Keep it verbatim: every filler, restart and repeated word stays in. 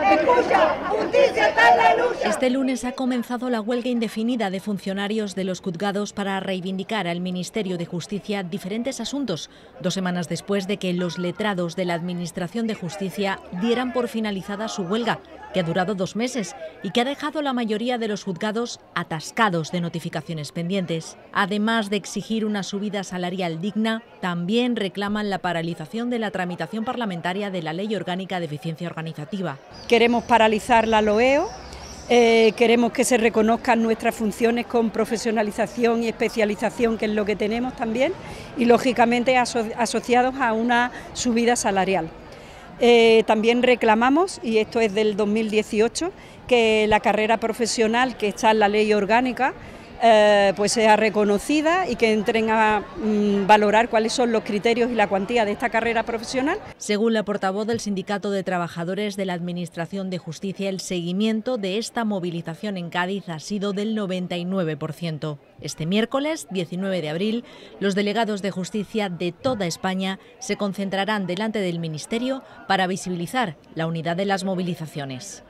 Escucha, justicia está en la lucha. Este lunes ha comenzado la huelga indefinida de funcionarios de los juzgados para reivindicar al Ministerio de Justicia diferentes asuntos, dos semanas después de que los letrados de la Administración de Justicia dieran por finalizada su huelga, que ha durado dos meses y que ha dejado a la mayoría de los juzgados atascados de notificaciones pendientes. Además de exigir una subida salarial digna, también reclaman la paralización de la tramitación parlamentaria de la Ley Orgánica de Eficiencia Organizativa. Queremos paralizar la LOEO, eh, queremos que se reconozcan nuestras funciones con profesionalización y especialización, que es lo que tenemos también, y lógicamente aso asociados a una subida salarial. Eh, también reclamamos, y esto es del dos mil dieciocho, que la carrera profesional que está en la ley orgánica eh, pues sea reconocida y que entren a mm, valorar cuáles son los criterios y la cuantía de esta carrera profesional. Según la portavoz del Sindicato de Trabajadores de la Administración de Justicia, el seguimiento de esta movilización en Cádiz ha sido del noventa y nueve por ciento. Este miércoles, diecinueve de abril, los delegados de justicia de toda España se concentrarán delante del Ministerio para visibilizar la unidad de las movilizaciones.